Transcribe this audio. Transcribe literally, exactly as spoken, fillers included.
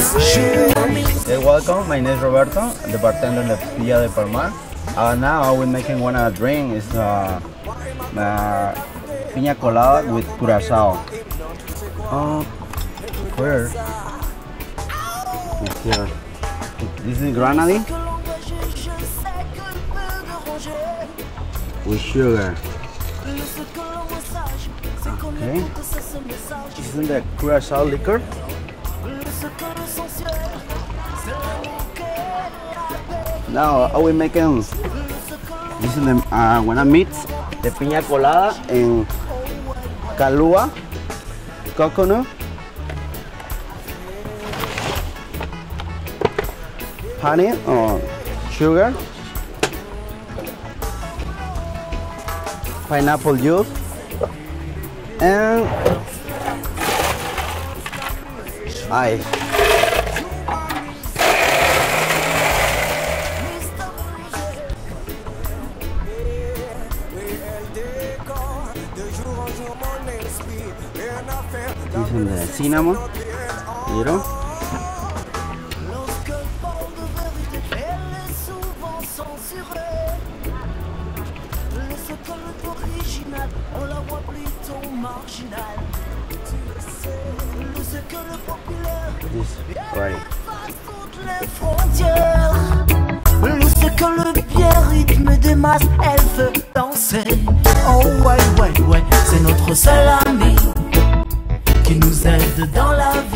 Hey, welcome. My name is Roberto, the bartender in the Villa de Palmar. Uh, now we're making one uh, drink. It's uh, uh, piña colada with curacao. Uh, where? It's here. This is grenadine with sugar. Okay. This is the curacao liquor. Now I will making this is the uh, when I mix the piña colada and Kahlua coconut, honey or sugar, pineapple juice, and ice. This is the cinnamon, little. This right. Le que le bien rythme des masses, elle veut danser. Oh ouais, ouais, ouais, c'est notre seul ami qui nous aide dans la vie.